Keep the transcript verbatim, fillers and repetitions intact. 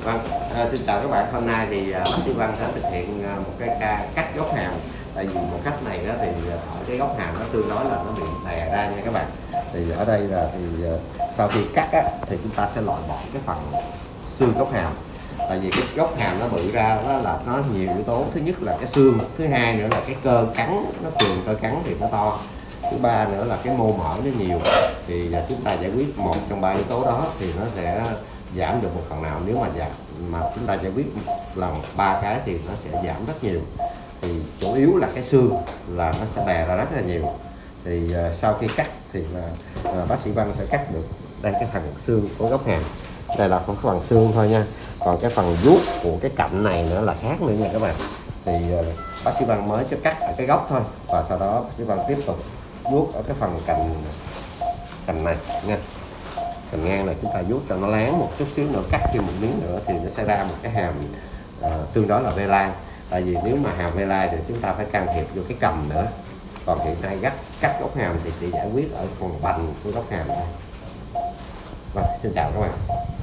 Vâng, à, xin chào các bạn. Hôm nay thì à, bác sĩ Văn sẽ thực hiện à, một cái ca cắt gốc hàm. Tại vì một cách này đó thì ở cái gốc hàm nó tương đối là nó bị đè ra nha các bạn. Thì ở đây là thì à, sau khi cắt á, thì chúng ta sẽ loại bỏ cái phần xương gốc hàm. Tại vì cái gốc hàm nó bự ra đó là nó nhiều yếu tố. Thứ nhất là cái xương, thứ hai nữa là cái cơ cắn, nó trường cơ cắn thì nó to. Thứ ba nữa là cái mô mỡ nó nhiều. Thì à, chúng ta giải quyết một trong ba yếu tố đó thì nó sẽ giảm được một phần nào. Nếu mà giảm mà chúng ta giải quyết lần ba cái thì nó sẽ giảm rất nhiều. Thì chủ yếu là cái xương là nó sẽ bè ra rất là nhiều. Thì uh, sau khi cắt thì là uh, bác sĩ Văn sẽ cắt được đây cái phần xương của gốc hàm. Đây là không phần xương thôi nha, còn cái phần vuốt của cái cạnh này nữa là khác nữa nha các bạn. Thì uh, bác sĩ Văn mới cho cắt ở cái gốc thôi, và sau đó bác sĩ Văn tiếp tục vuốt ở cái phần cành cành này nha. Cành ngang này chúng ta vuốt cho nó láng một chút xíu nữa, cắt thêm một miếng nữa thì nó sẽ ra một cái hàm uh, tương đối là ve lai. Tại vì nếu mà hàm ve lai thì chúng ta phải can thiệp vô cái cầm nữa. Còn hiện nay cắt cắt gốc hàm thì chỉ giải quyết ở phần bành của gốc hàm thôi. Vâng, xin chào các bạn.